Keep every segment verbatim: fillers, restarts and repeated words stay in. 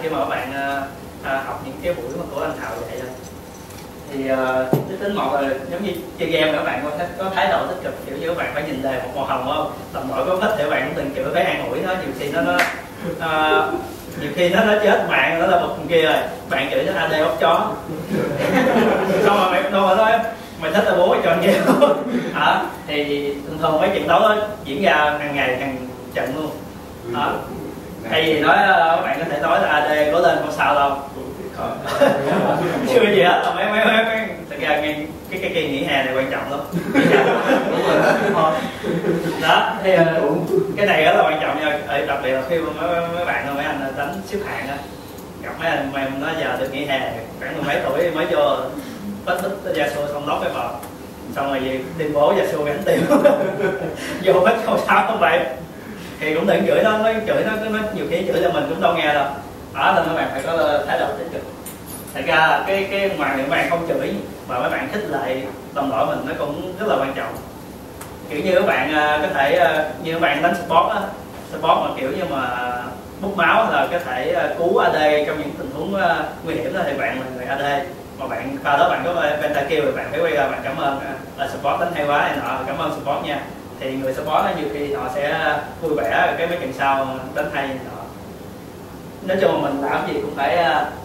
khi mà các bạn à, học những cái buổi mà của anh Thảo dạy thôi thì uh, cái tính một là giống như chơi game các bạn có, có thái độ tích cực, kiểu như các bạn phải nhìn đề một màu hồng không, đồng đội có thích thì các bạn cũng từng kiểu phải an ủi nó, nhiều khi nó nó uh, nhiều khi nó nó chết mạng nó là một con kia rồi bạn chửi nó a đê ốc chó xong rồi mày đâu mà nói mày thích là bố mày cho anh game đó. Thì thường thường mấy trận đấu đó diễn ra hàng ngày hàng trận luôn đó. Thay vì nói các bạn có thể nói là a đê có lên không sao đâu chưa gì hết, là mấy mấy mấy, mấy. Thực ra cái cái cái kỳ nghỉ hè này quan trọng lắm đó. Thì cái này rất là quan trọng nha, đặc biệt là khi mà mấy, mấy bạn mấy anh đánh xếp hạng á, gặp mấy anh mà nói giờ được nghỉ hè khoảng mười mấy tuổi mới vô bắt thích gia xô xong lót cái bờ xong rồi gì tuyên bố gia xô gánh tiền vô hết không sao không vậy thì cũng đừng chửi nó, nó chửi nó, nó nhiều khi chửi cho mình cũng đâu nghe đâu đó, nên các bạn phải có thái độ tích cực. Thật ra là cái cái ngoài những bạn không chửi mà mấy bạn khích lệ đồng đội mình nó cũng rất là quan trọng, kiểu như các bạn có thể như các bạn đánh support á, support mà kiểu như mà bút máu là có thể cứu a đê trong những tình huống nguy hiểm đó, thì bạn là người a đê mà bạn pha đó bạn có pentakill thì bạn phải quay ra bạn cảm ơn là support đánh hay quá này nọ, cảm ơn support nha, thì người support đó nhiều khi họ sẽ vui vẻ cái mấy trận sau đánh hay này nọ. Nói chung là mình làm gì cũng phải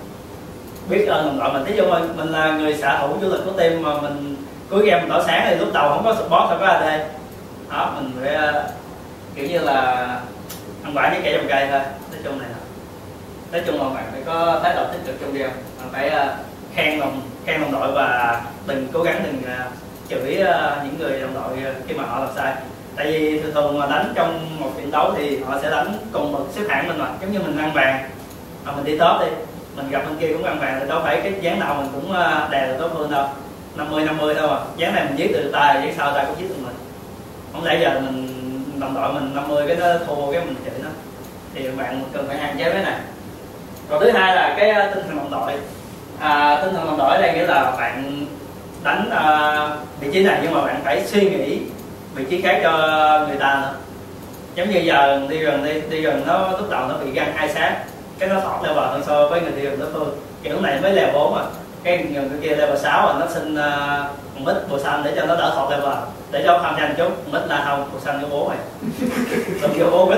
biết ơn đồng đội mình, ví dụ mình, mình là người xạ thủ chủ lực của team mà mình cuối game mình tỏ sáng thì lúc đầu không có support không có a đê đó, mình phải kiểu như là ăn quả với cây trồng cây thôi. Nói chung này nói chung là bạn phải có thái độ tích cực trong game, bạn phải khen đồng khen đồng đội và đừng cố gắng đừng chửi những người đồng đội khi mà họ làm sai, tại vì thường thường mà đánh trong một trận đấu thì họ sẽ đánh cùng một xếp hạng mình mà, giống như mình ăn vàng mà mình đi top đi, mình gặp bên kia cũng ăn vàng thì đâu phải cái dáng nào mình cũng đè được đối phương đâu, năm mươi năm mươi đâu mà dáng này mình giết từ tay dáng sau tay cũng giết được mình, không lẽ giờ mình đồng đội mình năm mươi cái nó thua cái mình chửi nó, thì bạn cần phải hạn chế cái này. Còn thứ hai là cái tinh thần đồng đội, à, tinh thần đồng đội ở đây nghĩa là bạn đánh à, vị trí này nhưng mà bạn phải suy nghĩ vị trí khác cho người ta nữa, giống như giờ đi rừng đi đi rừng nó lúc đầu nó bị găng hai sát cái nó thọt level hơn so với người đi rừng đối phương, kiểu này mới level bốn mà cái người kia level sáu rồi nó xin uh, một ít bồ xanh để cho nó đỡ thọt level, để cho tham nhanh chút một ít là không bồ xanh của bố mày đừng kêu bố ít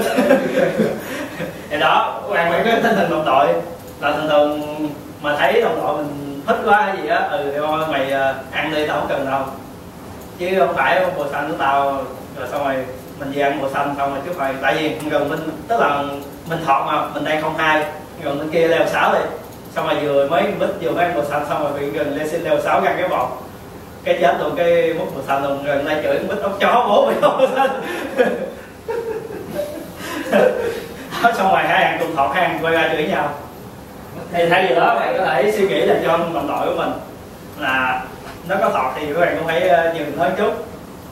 thì đó bạn phải có tinh thần đồng đội, là thường thường mà thấy đồng đội mình thích quá hay gì á, ừ thôi mày ăn đi tao không cần đâu, chứ không phải bồ xanh của tao rồi xong rồi mình về ăn bồ xanh xong rồi chứ phải, tại vì gần mình tức là mình thọt mà mình đang không hai gần bên kia leo sáu đi, xong rồi vừa mới bít vừa mới ăn bồ xanh xong rồi bị gần lên xin leo sáu găng cái bọt cái chết luôn, cái múc bồ xanh luôn, gần đây chửi bít ốc chó bố mày bồ xanh xong rồi hai hàng cùng thọt hai hàng quay ra chửi nhau. Thì thay vì đó bạn có thể suy nghĩ là cho đồng đội của mình là nó có thọt thì các bạn cũng phải dừng nói chút.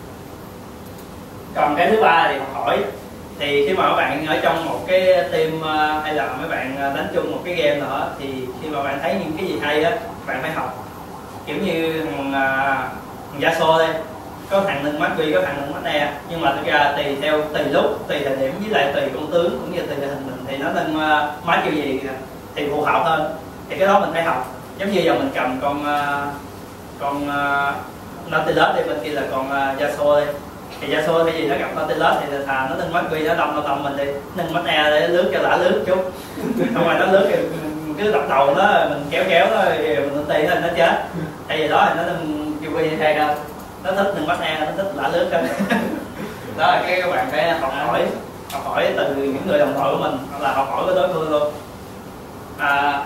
Còn cái thứ ba thì học hỏi, thì khi mà các bạn ở trong một cái team hay là mấy bạn đánh chung một cái game nữa thì khi mà bạn thấy những cái gì hay á bạn phải học, kiểu như thằng, thằng Yasuo đây có thằng nâng mắt quy có thằng nâng mắt e, nhưng mà thực ra tùy theo tùy lúc tùy thời điểm với lại tùy con tướng cũng như tùy tình hình mình thì nó nâng máy kiểu gì thì phù hợp hơn, thì cái đó mình phải học. Giống như giờ mình cầm con con Nautilus đi, bên kia là con Yasuo đi, thì Yasuo thay vì nó gặp Nautilus thì thà nó nâng mắt quy nó đâm nó tầm mình đi, nâng mắt e để lướt cho lả lướt chút không rồi nó lướt thì cứ đập đầu nó mình kéo kéo nó thì mình tì nó nó chết, thay vì đó thì nó nâng quy như thay đâu, nó thích nâng mắt e, nó thích lả lướt hơn đó là cái các bạn phải học hỏi học hỏi từ những người đồng đội của mình hoặc là học hỏi với đối phương luôn. À,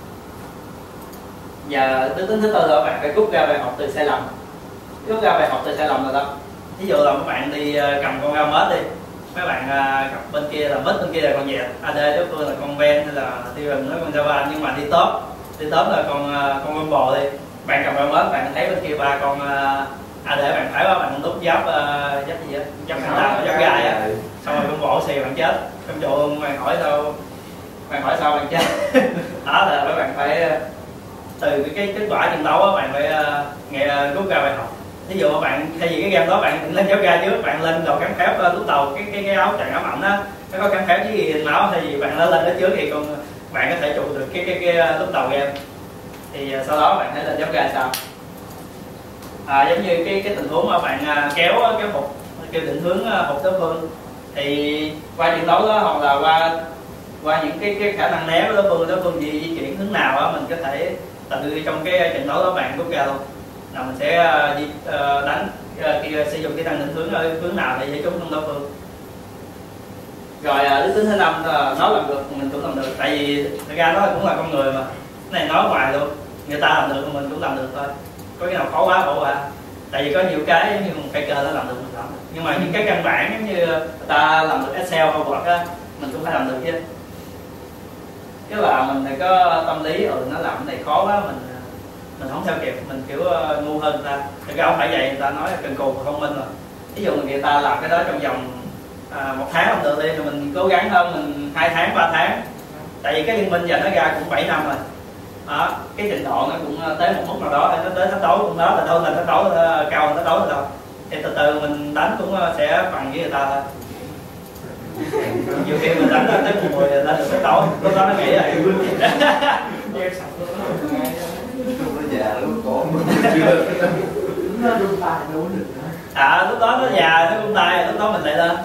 và tính tính thứ tư là các bạn phải rút ra bài học từ sai lầm. Rút ra bài học từ sai lầm là đó, ví dụ là các bạn đi cầm con Ramus đi, mấy bạn gặp bên kia là mít, bên kia là con dẹt, a đê đối phương là con ven hay là tiêu rừng nó con Java, nhưng mà đi top đi top là con con con bò đi, bạn cầm Ramus bạn thấy bên kia ba con a đê bạn phải quá bạn nút giáp giáp gì á, giáp giáp giáp gai á, xong rồi con bò xì bạn chết, trong chỗ bạn hỏi sao bạn hỏi sao bạn chết đó là các bạn phải từ cái, cái kết quả trận đấu á bạn phải uh, nghe rút ra bài học. Ví dụ các bạn thay vì cái game đó bạn lên giáp gai trước, bạn lên đầu cắn phép uh, lúc đầu cái cái cái áo chặn ám ảnh á nó có cắn phép với gì máu, thay vì bạn lên lên đó trước thì con bạn có thể chụp được cái cái cái lúc đầu game. Thì sau đó bạn hãy lên giáp ga sao. À, giống như cái cái tình huống mà bạn kéo kéo phục kêu định hướng phục đối phương, thì qua trận đấu đó hoặc là qua qua những cái cái khả năng né của đối phương, đối phương di, di chuyển hướng nào đó, mình có thể từ trong cái trận đấu đó bạn rút ra luôn là mình sẽ di, uh, đánh uh, khi sử dụng cái năng định hướng ở hướng nào để giải trúng không đối phương. Rồi đức tính thứ năm là nói làm được mình cũng làm được, tại vì thực ra nó cũng là con người mà, cái này nói ngoài luôn, người ta làm được mình cũng làm được thôi, có cái nào khó quá bỏ qua. Tại vì có nhiều cái giống như một faker nó làm được mình làm được, nhưng mà những cái căn bản giống như người ta làm được Excel hoặc Word á, mình cũng phải làm được chứ. Chứ là mình phải có tâm lý ừ nó làm cái này khó quá, mình mình không theo kịp, mình kiểu uh, ngu hơn người ta. Thực ra không phải vậy, người ta nói là cần cù và thông minh rồi. Ví dụ người ta làm cái đó trong vòng à, một tháng làm được đi, thì mình cố gắng hơn mình hai tháng ba tháng. Tại vì cái liên minh giờ nó ra cũng bảy năm rồi. Đó, cái trình độ nó cũng tới một mức nào đó, nó tới thách đấu cũng đó là đâu là thách đấu cao hơn thách đấu rồi đâu. Thì từ từ mình đánh cũng sẽ bằng với người ta thôi. Nhiều khi mình đánh tới một mười lên được thách đấu, lúc đó nó nghĩ là nó già nó cổ chưa nó rung tay đâu được. À lúc đó nó già nó rung tay, lúc đó mình lại lên.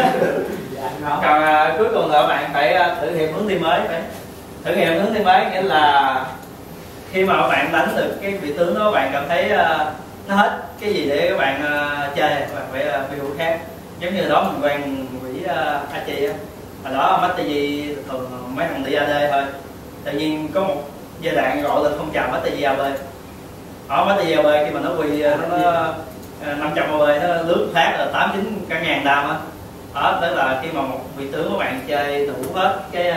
Còn à, cuối cùng là các bạn phải thử nghiệm hướng đi mới. Phải thử nghiệm hướng đi mới nghĩa là khi mà các bạn đánh được cái vị tướng đó, bạn cảm thấy uh, nó hết cái gì để các bạn uh, chơi, các bạn phải uh, build khác. Giống như đó mình quen quỷ uh, Achi á, hồi đó Mastery thường mấy thằng đi a đê thôi, tự nhiên có một giai đoạn gọi lên phong trào Mastery a bê. Ở Mastery a bê khi mà nó quy nó, nó năm trăm a bê nó lướt phát là tám chín cả ngàn đam á. Đó tức là khi mà một vị tướng các bạn chơi đủ hết cái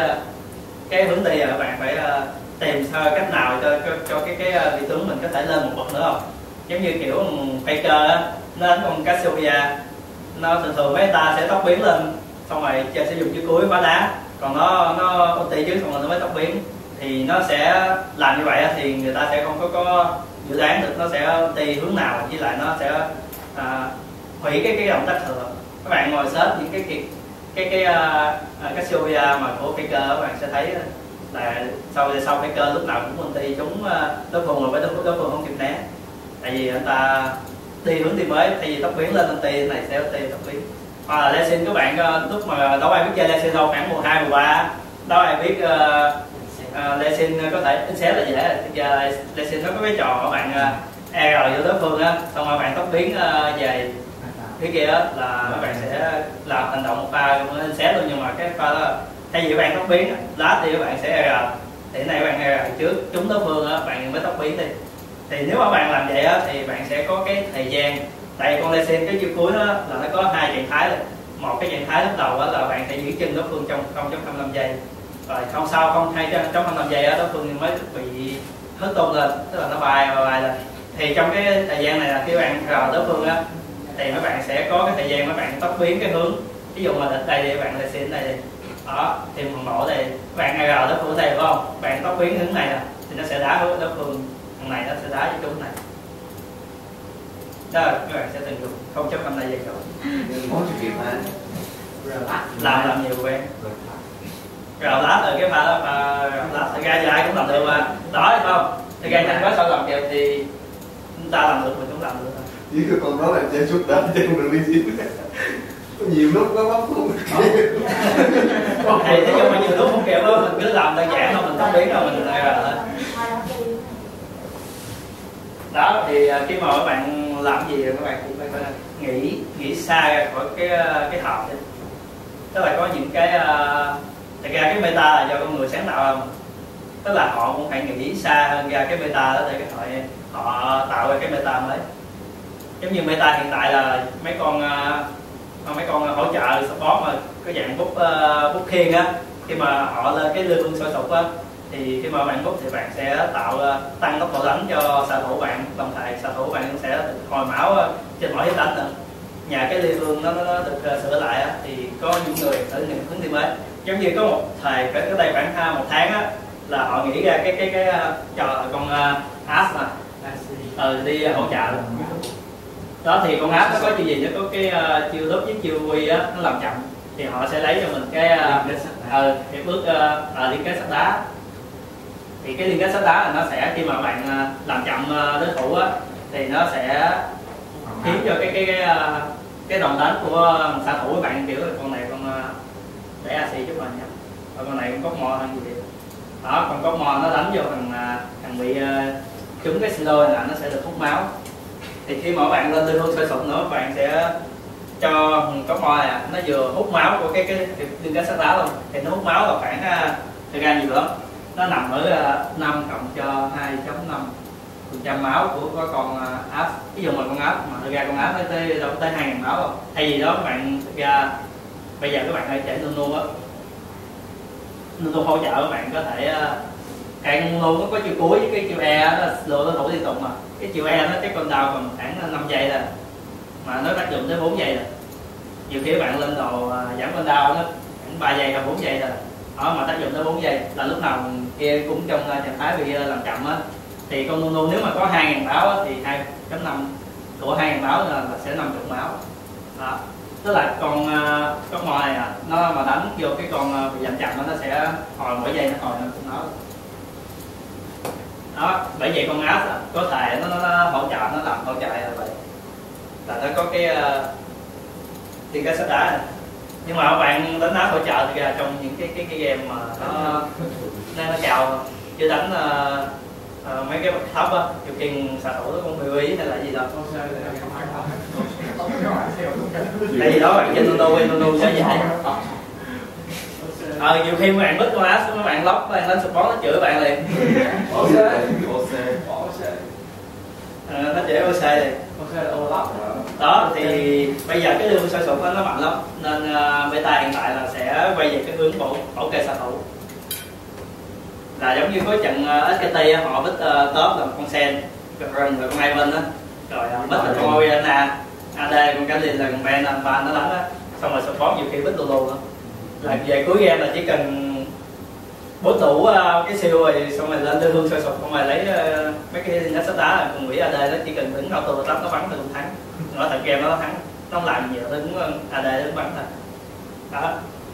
cái hướng đi, các bạn phải uh, tìm cách nào cho cho, cho cái cái vị tướng mình có thể lên một bậc nữa không. Giống như kiểu faker á, nó đánh con Cassiopeia, nó thường thường mấy ta sẽ tốc biến lên xong rồi chơi sử dụng chiếc cuối phá đá, còn nó nó ulti trước xong rồi nó mới tốc biến. Thì nó sẽ làm như vậy thì người ta sẽ không có có dự đoán được nó sẽ ulti hướng nào, với lại nó sẽ uh, hủy cái cái động tác thừa. Các bạn ngồi search những cái cái cái cái uh, Cassiopeia mà của faker, các bạn sẽ thấy là sau sau faker lúc nào cũng ulti chúng uh, đối phương rồi với đối, đối phương không kịp né, tại vì người ta đi hướng đi mới, thay vì tốc biến lên ulti này sẽ ulti tốc biến. Hoặc là Lee Sin, các bạn uh, lúc mà đâu ai biết chơi Lee Sin đâu, khoảng mùa hai mùa ba đâu ai biết uh, uh, Lee Sin có thể xé là dễ. Lee Sin nó có cái trò các bạn uh, e rờ vô đối phương á, xong rồi bạn tốc biến uh, về cái kia đó là các bạn sẽ làm hành động một pha lên xé luôn, nhưng mà cái pha đó thay vì các bạn tốc biến lát thì các bạn sẽ e rờ, thì cái này các bạn e rờ trước trúng đối phương á, bạn mới tốc biến đi. Thì nếu mà bạn làm vậy á thì bạn sẽ có cái thời gian, tại vì con Lee Sin cái chiêu cuối đó là nó có hai trạng thái. Một cái trạng thái lúc đầu đó là bạn sẽ giữ chân đối phương trong không phẩy không năm giây, rồi không sau không hai trong không năm giây đó đối phương mới bị hất tung lên, tức là nó bay bay bay lên. Thì trong cái thời gian này là khi bạn rờ đối phương á thì mấy bạn sẽ có cái thời gian mấy bạn tốc biến cái hướng. Ví dụ mà đây thì bạn Lee Sin đây đi, đó thì phần bộ này bạn rờ đối phương đây phải không, bạn tốc biến hướng này nè thì nó sẽ đá hướng đối phương, thằng này nó sẽ đá với chúng này. Đó là các bạn sẽ từng dùng không chấm năm này vậy rồi. Món chưa kịp hả? Làm làm nhiều quen. Rào lá từ cái pha đó, pha lá thực ra ai cũng làm được mà. Đó phải không? Thực ra nhanh quá sao làm kịp thì chúng ta làm được mình cũng làm được. Chỉ cái con đó là chơi suốt đời chơi được đi xin. Có nhiều lúc nó bóc không kịp. Thì nói chung là nhiều lúc không kịp đó, mình cứ làm đơn giản thôi, mình tốc biến rồi mình lại rồi thôi. Đó thì khi mà các bạn làm gì các bạn cũng phải nghĩ nghĩ xa ra khỏi cái cái hộp đi. Tức là có những cái thật ra cái meta là do con người sáng tạo không, tức là họ cũng phải nghĩ xa hơn ra cái meta đó để cái họ họ tạo ra cái meta mới. Giống như meta hiện tại là mấy con mấy con hỗ trợ support mà có dạng bút bút khiên á, khi mà họ lên cái lư phương sôi sục á thì khi mà bạn bút thì bạn sẽ tạo tăng tốc độ đánh cho xạ thủ bạn, đồng thời xạ thủ bạn sẽ được hồi máu trên mỗi hiệp đánh nữa. Nhà cái ly phương nó, nó được sửa lại á, thì có những người thử nghiệm hướng đi mới. Giống như có một thầy cái đây khoảng một tháng á là họ nghĩ ra cái cái cái trò con uh, app mà ừ, đi hỗ trợ đó. Thì con app nó có chiêu gì, nó có cái uh, chiêu đốt với chiêu quy á, nó làm chậm thì họ sẽ lấy cho mình cái uh, ờ hiệp ước uh, liên kết sắt đá. Thì cái liên kết sắt đá là nó sẽ khi mà bạn uh, làm chậm uh, đối thủ á thì nó sẽ khiến cho cái cái cái uh, cái đòn đánh của xạ thủ của bạn kiểu là con này con uh, để a xê chút mình nha, và con này con cốt mò hơn gì đó, còn cốt mò nó đánh vô thằng thằng bị uh, trúng cái silo là nó sẽ được hút máu. Thì khi mà bạn lên đơn hương sôi sục nữa, bạn sẽ cho cốt mò này nó vừa hút máu của cái cái liên kết sắt đá luôn, thì nó hút máu là khoảng thời gian nhiều lắm, nó nằm ở uh, năm cộng cho hai chấm năm phần trăm máu của có con uh, áp. Ví dụ mà con áp mà thực ra con áp tới đâu tới hai ngàn máu không, thay vì đó các bạn thực ra bây giờ các bạn hãy chạy Nunu á, Nunu hỗ trợ các bạn có thể uh, càng Nunu nó có chiều cuối với cái chiều E nó lựa đối thủ liên tục, mà cái chiều E nó chắc con đào còn khoảng năm giây là mà nó tác dụng tới bốn giây rồi. Nhiều khi bạn lên đồ uh, giảm con đào nó khoảng ba giây hay bốn giây rồi đó, mà tác dụng tới bốn giây là lúc nào kia cũng trong uh, trạng thái bị uh, làm chậm á. Thì con Nunu nếu mà có hai ngàn máu á, thì hai chấm năm của hai ngàn máu là, là sẽ năm mươi máu đó. Tức là con uh, con mồi này à, nó mà đánh vô cái con uh, bị giảm chậm nó sẽ hồi mỗi giây nó hồi năm mươi máu đó. Bởi vậy con áp có thể nó, nó, nó hỗ trợ, nó làm hỗ trợ là vậy, là nó có cái uh, liên kết sắt đá này. Nhưng mà bạn đánh áp hỗ trợ thì ra trong những cái cái cái game mà nó nó, nó cao chứ đánh uh, uh, mấy cái bậc thấp á, điều khiển xạ thủ nó cũng bị ý hay là gì đâu. Tại vì đó bạn trên Nunu Nunu sẽ dạy. Ờ, nhiều khi mấy bạn bứt con áp mấy bạn lóc, mấy bạn lên support nó chửi bạn liền. ô xê ô xê Ờ, nó chửi ô xê liền. Đó thì bây giờ cái đường sôi sục nó mạnh lắm, nên uh, beta hiện tại là sẽ quay về cái hướng bảo bảo kê xạ thủ, là giống như có trận uh, ét ca tê họ bích uh, top là con sen rồi con Ivan á, rồi uh, bích là con Oriana, a đê con Caitlyn là con Ben ba nó đánh á, xong rồi support nhiều khi bích lù lù nữa. Là về cuối game là chỉ cần bố đủ uh, cái siêu rồi xong rồi lên đưa hương sôi sục, xong rồi lấy uh, mấy cái nát sắt đá là con quỷ a đê nó chỉ cần đứng auto top nó bắn là cũng thắng. Nó thật game nó thắng, nó không làm nhiều, nó đứng a đê nó bắn thôi đó.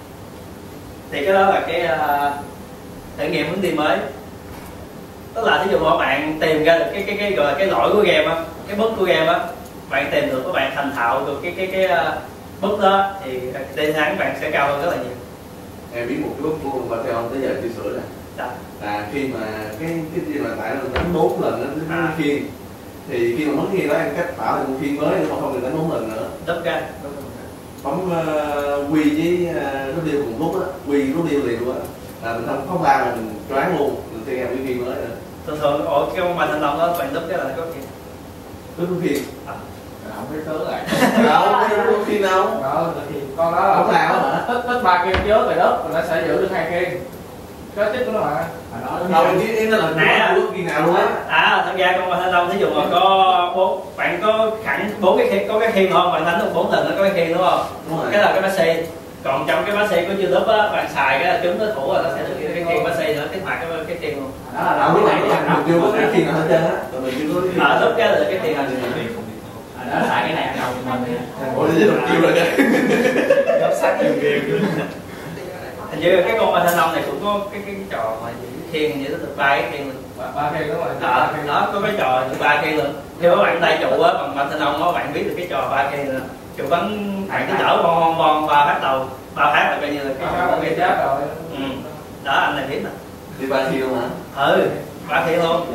Thì cái đó là cái uh, trải nghiệm hướng đi mới. Tức là thí dụ mà bạn tìm ra được cái cái cái gọi là cái lỗi của game á, cái bug của game á, bạn tìm được, các bạn thành thạo được cái cái cái uh, bug đó thì tỷ thắng bạn sẽ cao hơn rất là nhiều. Em biết một cái bug của con Pantheon tới giờ chưa sửa rồi. Dạ. Là khi mà cái cái gì mà tại nó đánh bốn lần nó à. khiên, thì khi mà mất khiên đó em cách bảo là một khiên mới mà không cần đánh bốn lần nữa. Đúng ra. Bấm uh, quy với uh, W cùng lúc á, quy W liền luôn á, là mình không không la mà mình choáng luôn, mình sẽ ra cái khiên mới nữa. Thường thường ở cái con bài thanh long đó bạn đúp cái là có khiên. Đúp cái khiên. À. Không biết tới lại. Đâu, có đúp khiên đâu. Đó, thì con đó là không nào hả? Tất tất ba khiên trước rồi đó, mình nó sẽ giữ được hai khiên. Cái tiếp của nó mà. Đâu cái em nó là nè khiên nào luôn á. À, thật ra con bài thanh long thí dụ mà có bốn, bạn có khẳng bốn cái khiên, có cái khiên không? Bạn đánh được bốn lần nó có cái khiên đúng không? Đúng rồi. Cái là cái bác xi. Còn trong cái bác xi của YouTube á, bạn xài cái là trúng đối thủ là nó sẽ được cái khiên bác xi nữa, kích hoạt cái cái khiên luôn. Đó là đâu biết này mình chưa có cái khiên nào hết trơn á. Rồi mình chưa có cái khiên. Ờ, tốt cái là cái khiên này. Đó xài cái này đầu mình. Ủa nó được kêu rồi kìa. Giám sát nhiều game. Hình như cái con thanh long này cũng có cái cái trò mà khiên như nó được ba cái khiên luôn. Ba khiên đúng rồi. Đó, nó có cái trò như ba khiên luôn. Khi các bạn tay trụ á, bằng thanh long đó bạn biết được cái trò ba khiên nữa. Trụ bắn bạn cứ chở bon bon bon ba phát đầu, ba phát là coi như là cái trò cái chết rồi. Ừ. Đó anh này biết nè. Đi ba khiên luôn hả? Ừ, ba khiên luôn.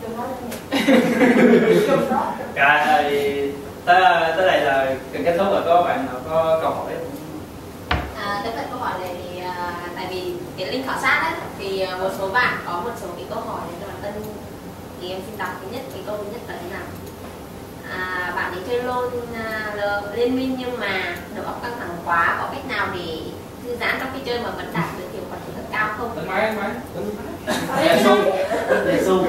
Rồi tới tới đây là gần kết thúc rồi, có bạn nào có câu hỏi không? À, tiếp cận câu hỏi này thì à, tại vì cái link khảo sát ấy, thì một số bạn có một số cái câu hỏi để đoàn tân thì em xin đọc. Thứ nhất, cái câu thứ nhất là thế nào? À, bạn ấy chơi LOL à, liên minh nhưng mà đầu óc căng thẳng quá, có cách nào để thư giãn trong khi chơi mà vẫn đạt được hiệu quả kỹ thuật cao không? Tính máy, máy. Dạ su, dạ su.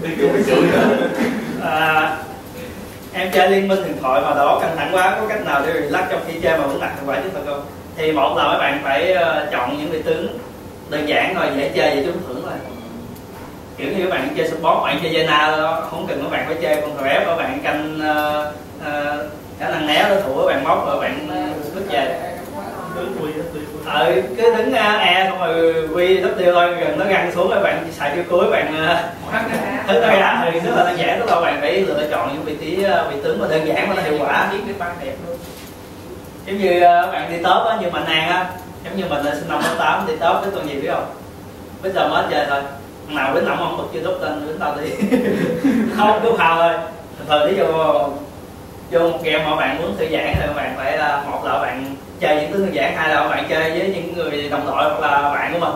À, em chơi liên minh điện thoại mà đầu óc căng thẳng quá, có cách nào để relax trong khi chơi mà vẫn đạt hiệu quả kỹ thuật không? Thì một là các bạn phải uh, chọn những vị tướng đơn giản thôi, dễ chơi dễ trúng thưởng thôi. Kiểu như các bạn chơi support, bạn chơi Jaina không cần các bạn phải chơi con ref, các bạn canh uh, uh, khả năng né đối thủ, các bạn móc rồi bạn bước về. ờ cứ đứng uh, e xong rồi quy đắp tiêu thôi, gần nó găng xuống rồi bạn xài chiêu cuối bạn hết nó ra thì rất là đơn giản, tức là bạn phải lựa chọn những vị trí vị tướng mà đơn giản mà nó hiệu quả. cái băng đẹp luôn. Giống như uh, bạn đi top á, như Mạnh An á, giống như mình là sinh năm tám đi top cái tuần gì biết không? Bây giờ mới chơi thôi, nào đến năm không bật chưa tốt lên đến tao đi không đúng hào thôi. Thường ví dụ vô một game mà bạn muốn thư giãn thì bạn phải là một là bạn chơi những thứ thư giãn, hai là bạn chơi với những người đồng đội hoặc là bạn của mình.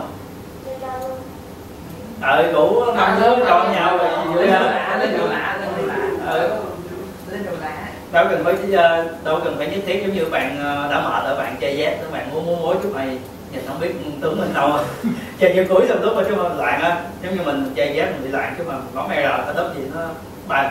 Ờ cũ năm đứa cho nhau rồi gì lạ lên đồ lạ lên đồ lạ ờ lên đồ lạ đâu cần phải đâu cần phải nhất thiết, giống như bạn đã mệt rồi bạn chơi Z nữa, bạn muốn muốn mối chút này nhìn không biết tướng mình đâu chơi như cuối xong lúc mà chứ mà loạn á, giống như mình chơi Z mình bị loạn chứ mà bóng e rờ cái gì nó bay.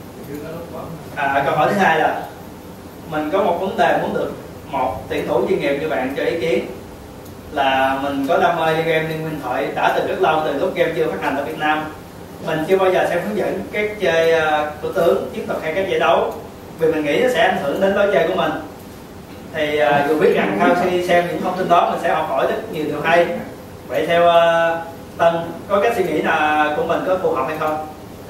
À, câu hỏi thứ hai là mình có một vấn đề muốn được một tuyển thủ chuyên nghiệp như bạn cho ý kiến, là mình có đam mê chơi game Liên Minh Thoại đã từ rất lâu, từ lúc game chưa phát hành ở Việt Nam. Mình chưa bao giờ xem hướng dẫn cách chơi của tướng, chiến thuật hay cách giải đấu, vì mình nghĩ nó sẽ ảnh hưởng đến lối chơi của mình. Thì uh, dù biết rằng sau khi xem những thông tin đó mình sẽ học hỏi rất nhiều điều hay. Vậy theo uh, Tân có cách suy nghĩ là của mình có phù hợp hay không?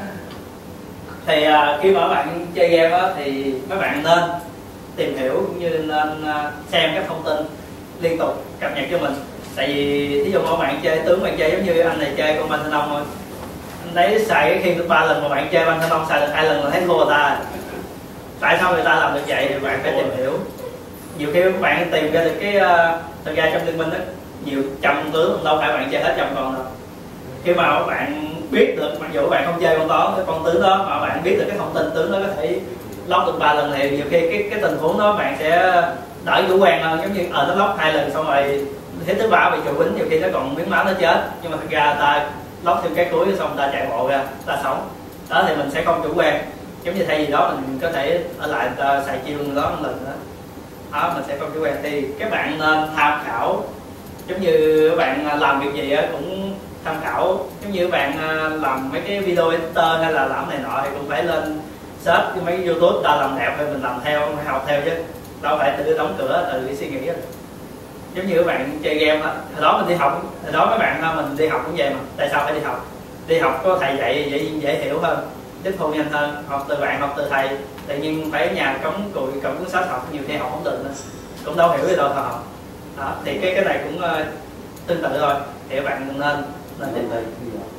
Thì uh, khi mà các bạn chơi game đó, thì các bạn nên tìm hiểu cũng như nên uh, xem các thông tin liên tục cập nhật cho mình. Tại vì thí dụ mà bạn chơi tướng, bạn chơi giống như anh này chơi con Pantheon thôi, anh đấy xài cái khiên được ba lần mà bạn chơi Pantheon xài được hai lần là thấy thua người ta. Tại sao người ta làm được vậy thì bạn phải tìm hiểu. Nhiều khi các bạn tìm ra được cái uh, thực ra trong liên minh đó nhiều trăm tướng, đâu phải bạn chơi hết trăm con đâu. Khi mà các bạn biết được, mặc dù bạn không chơi con đó cái con tướng đó mà bạn biết được cái thông tin tướng đó có thể lóc được ba lần thì nhiều khi cái cái tình huống đó bạn sẽ đỡ chủ quan hơn. Giống như ở nó lóc hai lần xong rồi thế thứ ba bị trụ quýnh, nhiều khi nó còn miếng máu nó chết, nhưng mà thực ra ta lóc thêm cái cuối xong ta chạy bộ ra ta sống đó, thì mình sẽ không chủ quan. Giống như thay vì đó mình có thể ở lại ta xài chiêu đó một lần nữa đó, mình sẽ không chủ quan. Thì các bạn nên tham khảo, giống như các bạn làm việc gì cũng tham khảo, giống như các bạn làm mấy cái video editor hay là làm này nọ thì cũng phải lên search cái mấy YouTube ta làm đẹp thì mình làm theo, phải học theo chứ đâu phải tự đóng cửa tự suy nghĩ. Giống như các bạn chơi game á, hồi đó mình đi học, hồi đó mấy bạn mình đi học cũng vậy mà. Tại sao phải đi học? Đi học có thầy dạy dễ, dễ hiểu hơn, tiếp thu nhanh hơn. Học từ bạn, học từ thầy, tự nhiên phải ở nhà cống cùi cầm cuốn sách học, nhiều khi học không được nữa, cũng đâu hiểu gì đâu thờ học đó. Thì cái cái này cũng uh, tương tự thôi, thì các bạn nên nên tìm hiểu.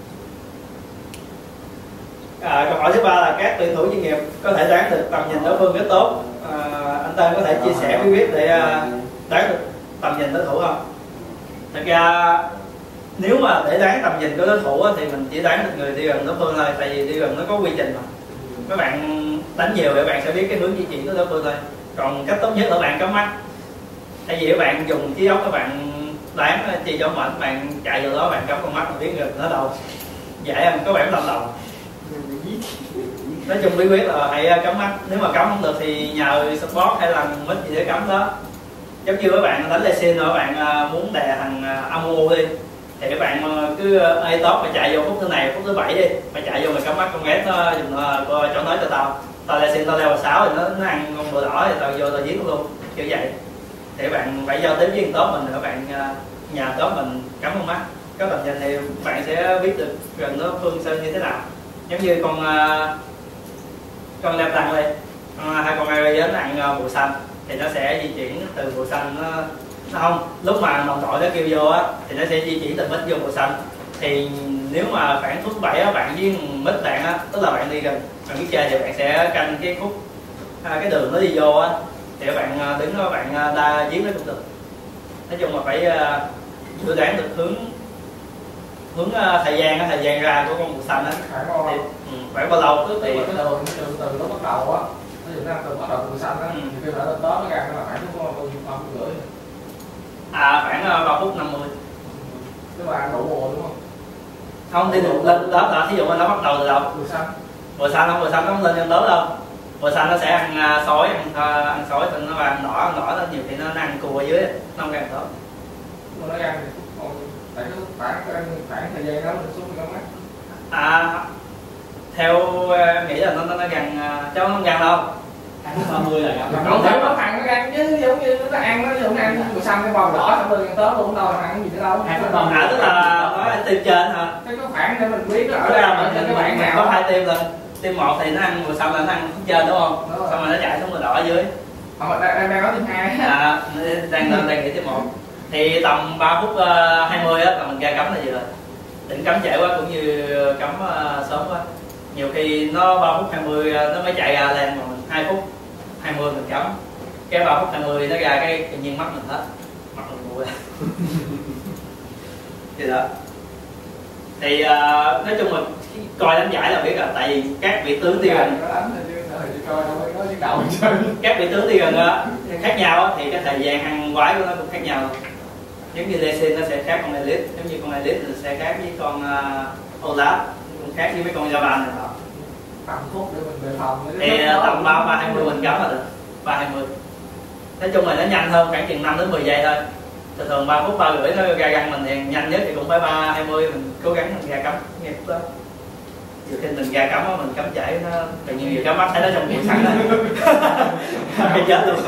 À, câu hỏi thứ ba là các tuyển thủ chuyên nghiệp có thể đoán được tầm nhìn đối phương rất tốt. À, anh Tân có thể chia sẻ bí quyết để uh, đoán được tầm nhìn đối thủ không? Thật ra nếu mà để đoán tầm nhìn của đối thủ thì mình chỉ đoán được người đi gần đối phương thôi, tại vì đi gần nó có quy trình mà. Các bạn đánh nhiều thì các bạn sẽ biết cái hướng di chuyển của đối phương thôi. Còn cách tốt nhất là bạn cắm mắt. Tại vì các bạn dùng trí óc, các bạn đoán chi cho mệt, bạn chạy vào đó bạn cắm con mắt mà biết gần nó đâu, dễ không? Có vẻ lâm đầu. Nói chung bí quyết là hãy cắm mắt. Nếu mà cắm không được thì nhờ support hay là mít gì để cắm đó. Giống như các bạn đánh Lee Sin rồi các bạn muốn đè thằng Amumu đi, thì các bạn cứ A top mà chạy vô phút thứ này, phút thứ bảy đi, mà chạy vô mà cắm mắt con ghét nó dùng coi chỗ nói cho tao, tao Lee Sin tao leo vào sáu thì nó, nó ăn con bựa đỏ thì tao vô tao giết luôn, kiểu vậy. Thì các bạn phải giao tiếp với thằng top mình, các bạn nhà top mình cắm con mắt, có tầm nhìn thì bạn sẽ biết được gần nó phương sơn như thế nào. Giống như con con leo tăng đây, hai con ai đến ăn bụi xanh thì nó sẽ di chuyển từ bụi xanh, nó, nó không lúc mà đồng đội nó kêu vô á thì nó sẽ di chuyển từ mít vô bụi xanh. Thì nếu mà khoảng phút bảy á, bạn với mít bạn á, tức là bạn đi gần, bạn biết chơi thì bạn sẽ canh cái khúc cái đường nó đi vô á, thì các bạn đứng đó bạn đa giết nó cũng được. Nói chung là phải dự đoán được hướng hướng thời gian á, thời gian ra của con bụi xanh á thì ừ, khoảng bao lâu thì cái đường từ từ nó bắt đầu á, nó dựng ra từ bắt đầu bụi xanh á, thì khi mà lên đó nó ra nó là khoảng phút bao nhiêu bao nhiêu rưỡi à khoảng ba phút năm mươi. Nếu mà ăn đủ mùa đúng không? Không thì lên đó là thí dụ nó bắt đầu từ đâu? Bụi xanh. Bụi xanh không, bụi xanh nó không lên trên lớn đâu. Bụi xanh nó sẽ ăn sói, ăn ăn sói thì nó ăn đỏ, ăn đỏ nó nhiều khi nó ăn cua ở dưới, nó không ăn tốt. Mà nó ăn thì còn tại cái khoảng khoảng thời gian đó mình xuống cái mắt. À theo nghĩ là nó nó, nó gần cháu không gần đâu. ba mươi là gần. Không thể nó thằng nó ăn chứ, giống như nó ăn nó giống ăn màu xanh cái bò đỏ xong rồi ăn tớp luôn đâu ăn cái gì nữa đâu. Ăn cái bò đỏ tức là nói tim trên hả? Cái có khoảng để mình biết ở đây ở trên cái bảng nào. Có hai tim lên. Tim một thì nó ăn màu xanh là nó ăn phía trên đúng không? Đúng rồi. Xong rồi nó chạy xuống màu đỏ ở dưới. Không, đang đang nói tim hai. À, đang đang đang nghĩ tim một. Thì tầm ba phút hai mươi á là mình ra cấm là gì rồi. Định cấm trễ quá cũng như cấm uh, sớm quá. Nhiều khi nó ba phút hai mươi nó mới chạy ra lên mà mình hai phút hai mươi mình cấm. Cái ba phút hai mươi nó ra cái tự nhiên mắt mình hết. Mắt mình mù ra. Thì đó. Thì uh, nói chung là coi đánh giải là biết rồi, tại vì các vị tướng đi gần các vị tướng đi gần đó khác nhau á, thì cái thời gian ăn quái của nó cũng khác nhau. Giống như Lee Sin nó sẽ khác con Elite, giống như con Elite thì sẽ khác với con uh, Olaf, cũng khác với mấy con Javan này nọ. Tầm phút để mình đề phòng. Thì uh, tầm ba ba hai mươi mình cấm là được, ba hai mươi. Nói chung là nó nhanh hơn khoảng chừng năm đến mười giây thôi. Thường thường ba phút ba rưỡi nó ra găng mình thì nhanh nhất thì cũng phải ba hai mươi mình cố gắng mình ra cấm ngay phút đó. Nhiều khi mình ra cấm á mình cấm trễ nó tự nhiên nhiều cấm mắt thấy nó trong cuộn sẵn rồi. Hay chết luôn.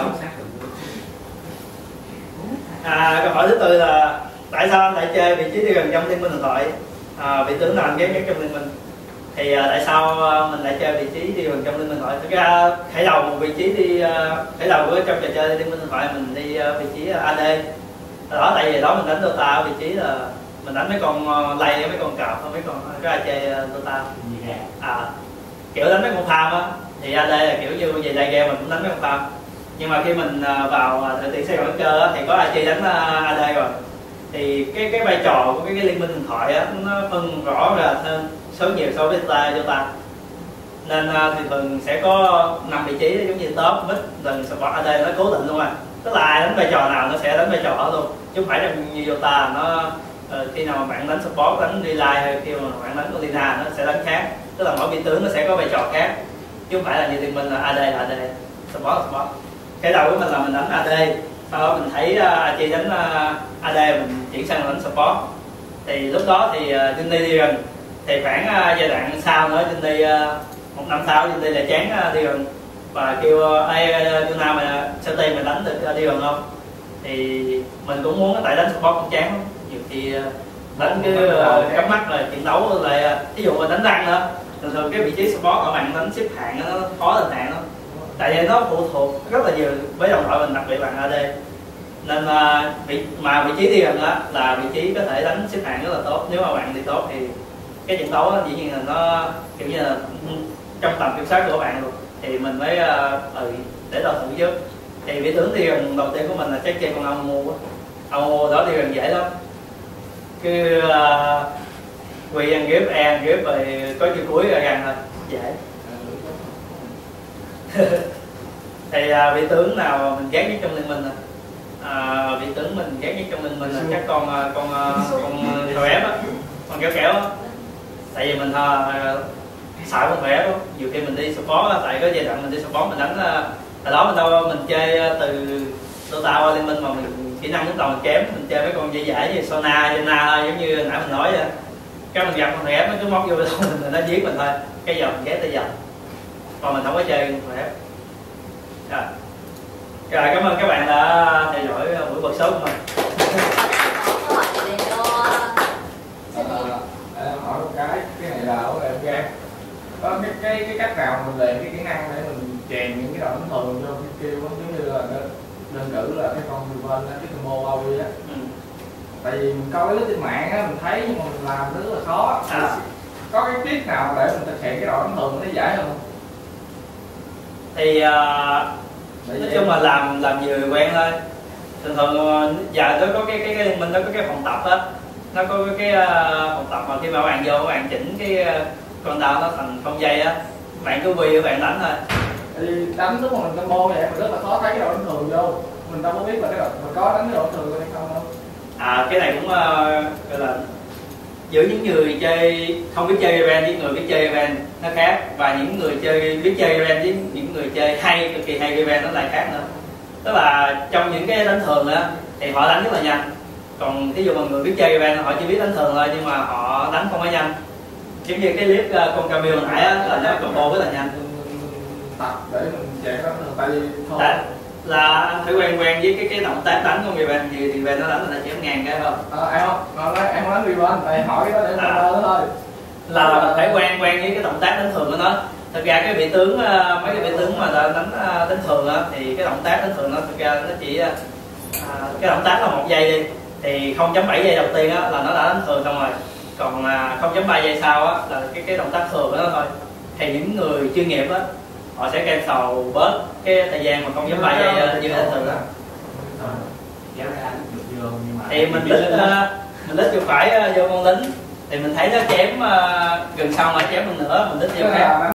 À, câu hỏi thứ tư là tại sao anh lại chơi vị trí đi gần trong liên minh huyền thoại? À, vị tướng nào anh ghét nhất trong liên minh? Thì à, tại sao mình lại chơi vị trí đi gần trong liên minh huyền thoại? Thực ra khởi đầu một vị trí đi uh, khởi đầu của trong trò chơi liên minh huyền thoại mình đi uh, vị trí a đê. Đó tại vì đó mình đánh Dota ở vị trí là mình đánh mấy con uh, lay mấy con cọp mấy con cái ai chơi uh, Dota. À, kiểu đánh mấy con farm á thì a đê là kiểu như về lay game mình cũng đánh mấy con farm. Nhưng mà khi mình vào thời tiện Sài Gòn cơ thì có ai chơi đánh a đê rồi thì cái cái vai trò của cái, cái liên minh huyền thoại á nó phân rõ rệt hơn số nhiều so với ta cho ta, nên thì thường sẽ có năm vị trí giống như top mid lần support a đê nó cố định luôn à, tức là ai đánh vai trò nào nó sẽ đánh vai trò đó luôn chứ không phải là như Dota nó uh, khi nào mà bạn đánh support đánh relay hay khi mà bạn đánh Lina nó sẽ đánh khác, tức là mỗi vị tướng nó sẽ có vai trò khác chứ không phải là như liên minh là a đê là a đê support là support. Cái đầu của mình là mình đánh a đê, sau đó mình thấy uh, chị đánh uh, a đê mình chuyển sang đánh support. Thì lúc đó thì uh, Jinny đi gần, thì khoảng uh, giai đoạn sau nữa Jinny uh, một năm sau Jinny lại chán uh, đi gần và kêu ai uh, Yuna mà sao tay mình đánh được uh, đi gần không? Thì mình cũng muốn tại đánh support cũng chán lắm, nhiều khi uh, đánh cái uh, cắm mắt rồi trận đấu lại uh, ví dụ mình đánh răng nữa, thường thường cái vị trí support ở bạn đánh xếp hạng nó khó lên hạng lắm. Tại vì nó phụ thuộc rất là nhiều với đồng đội mình, đặc biệt bằng a đê, nên uh, vị mà vị trí đi gần đó là vị trí có thể đánh xếp hạng rất là tốt. Nếu mà bạn đi tốt thì cái trận đấu dĩ nhiên là nó kiểu như là trong tầm kiểm soát của bạn luôn, thì mình mới uh, ừ, để đầu thử trước. Thì vị tướng đi gần đầu tiên của mình là chắc chơi con Amumu á, Amumu đó đi gần dễ lắm, cứ uh, quy ăn ghép e ăn ghép rồi có chữ cuối ra gần thôi, dễ. Thì à, vị tướng nào mình ghét nhất trong liên minh à? À, vị tướng mình ghét nhất trong liên minh là chắc con con con thờ ép á, con kéo kéo á. Tại vì mình uh, sợ con thờ ép á, nhiều khi mình đi support á, tại có giai đoạn mình đi support mình đánh uh, tại đó mình đâu mình chơi uh, từ Dota qua liên minh mà mình kỹ năng lúc đầu mình kém, mình chơi mấy con dễ dễ như Sona, Jena giống như nãy mình nói vậy. Cái mình gặp con thờ ép nó cứ móc vô mình nó giết mình thôi, cái giờ mình ghét tới giờ. Còn mình không có chơi con thờ ép. Rồi. Rồi, cảm ơn các bạn đã theo dõi buổi workshop số của mình. Câu hỏi về cho em hỏi một cái, cái này là của em gan. Có cái cái cái cách nào mình luyện cái kỹ năng để mình chèn những cái đoạn thường vô cái kêu giống như là đơn cử là cái con người bên cái combo bao quy á. Ừ. Tại vì mình coi cái list trên mạng á mình thấy nhưng mà mình làm rất là khó. À. Có cái tip nào để mình thực hiện cái đoạn thường nó dễ hơn không? Thì uh, nói chung là làm làm nhiều quen thôi. Thường thường giờ nó có cái cái cái liên minh nó có cái phòng tập á, nó có cái uh, phòng tập mà khi mà bạn vô bạn chỉnh cái uh, con đao nó thành không dây á, bạn cứ quy bạn đánh thôi. Thì đánh lúc mà mình combo vậy mình rất là khó thấy cái độ đánh thường vô, mình đâu có biết là cái độ mình có đánh cái độ thường hay không đâu. À cái này cũng uh, gọi là giữa những người chơi không biết chơi event với người biết chơi event nó khác, và những người chơi biết chơi event với những người chơi hay cực kỳ hay event nó lại khác nữa. Tức là trong những cái đánh thường á thì họ đánh rất là nhanh, còn ví dụ mà người biết chơi event họ chỉ biết đánh thường thôi nhưng mà họ đánh không có nhanh. Giống như cái clip uh, con Camille hồi nãy á là nó combo rất là nhanh. Tập để mình chạy đánh thường, tại vì tại, là phải quen quen với cái cái động tác đánh của người bạn gì thì về nó đánh là chém ngàn cái không? Ờ, em không, nó nói em nói rewind, tại hỏi cái đó để À. nó thôi. Là mình phải quen quen với cái động tác đánh thường của nó. Thực ra cái vị tướng ờ, mấy cái vị tướng mà ta đánh ờ, đánh thường á thì cái động tác đánh thường nó thực ra nó chỉ ờ, à, cái động tác là một giây đi thì không chấm bảy giây đầu tiên á là nó đã đánh thường xong rồi, còn à, không chấm ba giây sau á là cái cái động tác thường của nó thôi. Thì những người chuyên nghiệp á họ sẽ cancel bớt cái thời gian mà không chấm ba giây ờ, như đánh thường á. kéo ra được vô nhưng mà Thì mình lít ờ, mình lít vô phải ờ, vô con lính thì mình thấy nó chém ờ, gần xong rồi chém một nửa mình lít vô Tức khác. là